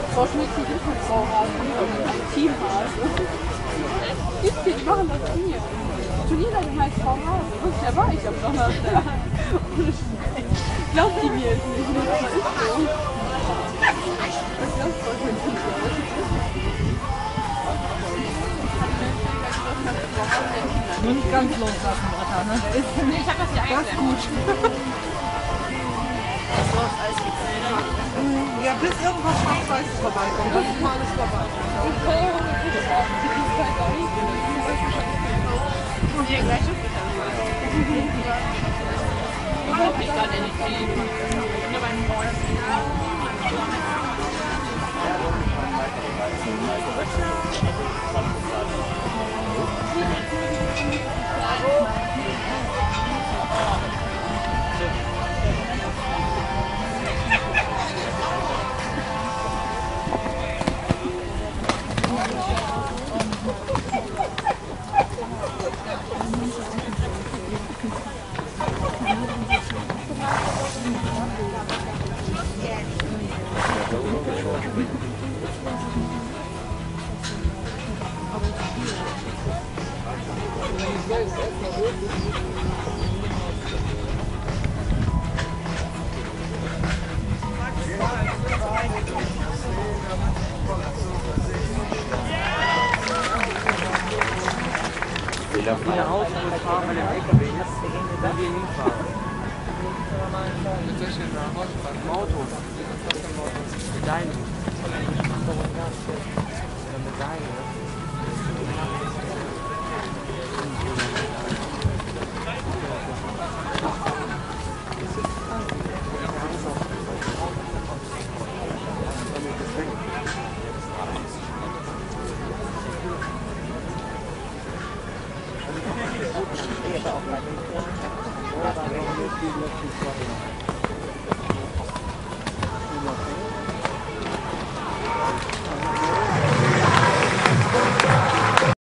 Frau Schmidt, die ist mit Frau Hase, ein Teamhase. Die machen das Turnier. Turnierleitung heißt Frau Hase. Wirklich, da war ich am Donnerstag. Glaubt die mir jetzt nicht, aber ist so. Das glaubt Frau Schmidt nicht, aber das ist Nur nicht ganz loslassen, Britta, ne? ich hab das hier eingestellt. Das ist gut. Ja, bis irgendwas Schwarz-Weißes vorbeikommt. Das ist mal alles vorbei. Hier gleich schon bitte. Ich hoffe, ich kann nicht viel. Nur beim Morgen. Wieder raus und fahren mit dem LKW jetzt, wo wir hinfahren. Im Auto. Mit deinem. Mit deinem. Ja,